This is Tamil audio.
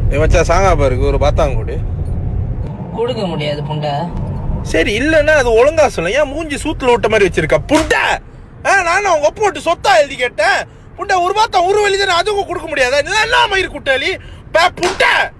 மச்சா சாங்கா பாருக்கு ஒரு பாத்தாங்கூடி கொடுக்க முடியாது புண்டை. சரி இல்லன்னா அது ஒழுங்கா சொல்ல. ஏன் மூஞ்சி சூத்துல விட்ட மாதிரி வச்சிருக்கா புண்டை? நானும் அவங்க ஒப்பு விட்டு சொத்தா எழுதி கேட்டேன். புண்டை ஒரு பாத்தா ஒரு வழி தானே, அதுவும் கொடுக்க முடியாதா? என்ன மயிர் குட்டாளி புண்டை.